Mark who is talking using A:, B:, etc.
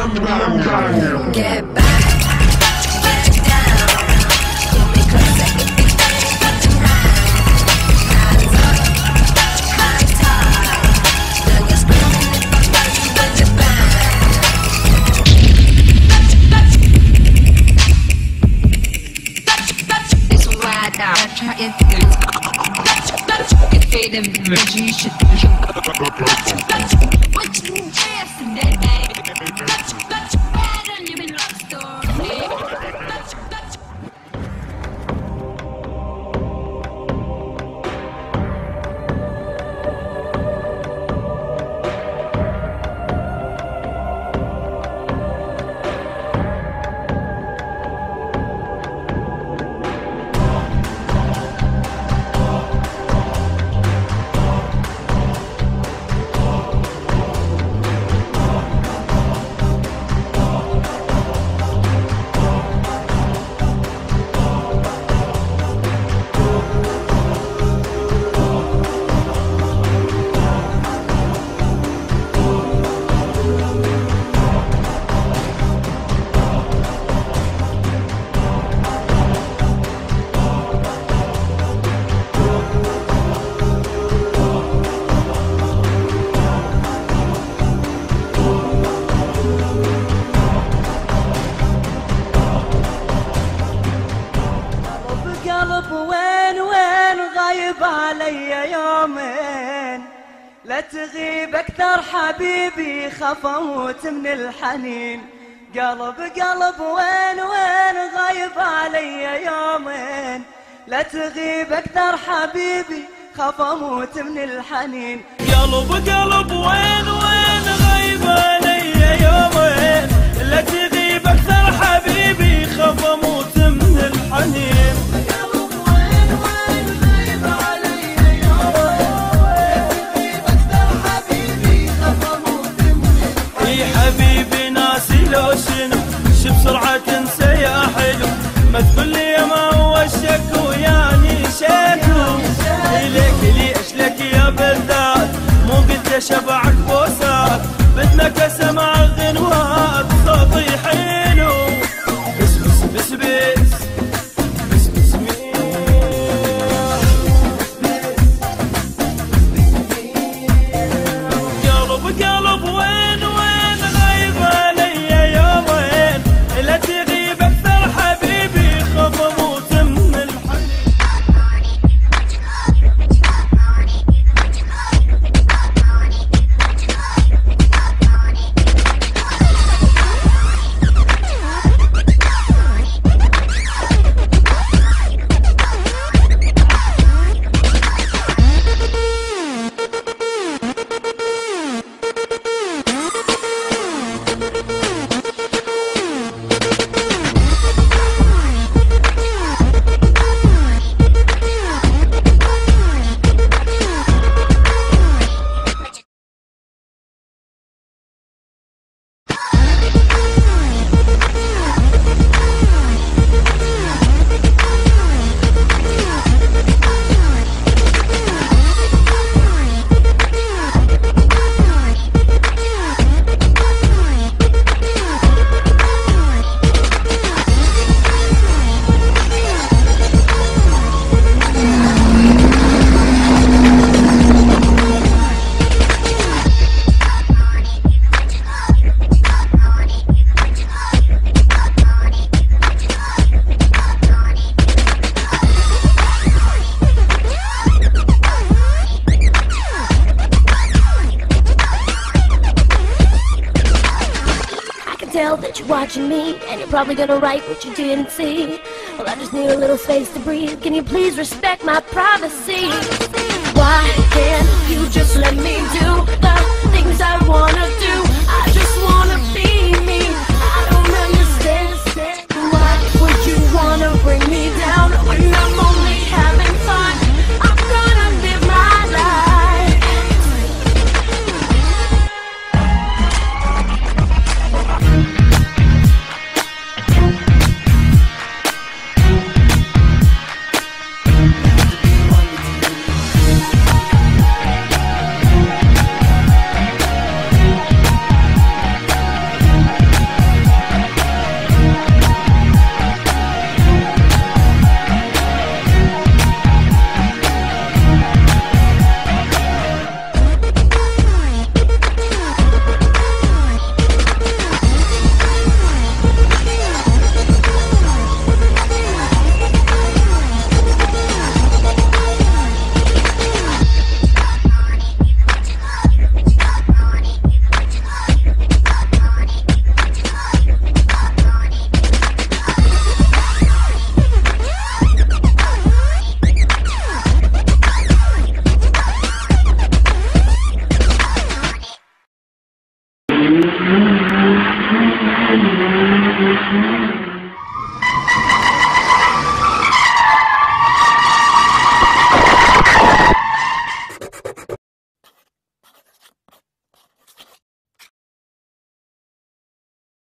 A: Get back, get down. Pull me closer if you ain't fucking round. Hands up, high tide. Then you're screaming if I bust you with your bang. It's right now. Try it. Get paid in energy. What you yesterday?
B: علي يومين لا تغيب اكثر حبيبي خاف اموت من الحنين. قلب وين غايب علي يومين لا تغيب اكثر حبيبي خاف اموت من الحنين.
C: قلب وين غايب علي يومين لا تغيب اكثر حبيبي خاف اموت من الحنين. حبيبي ناسي لو شنو شو بسرعة تنسى يا حلو. ما تقول لي ما هو الشك وياني شكو. ليش لك يا بلداد مو قلت شبعك بوسات. بدنا اسمع غنوات صوتي حلو. بس قلب وين غايب علي يومين لا تغيب اكثر حبيبي خاف اموت من الحنين.
D: That you're watching me, and you're probably gonna write what you didn't see. Well, I just need a little space to breathe. Can you please respect my privacy? Why can't you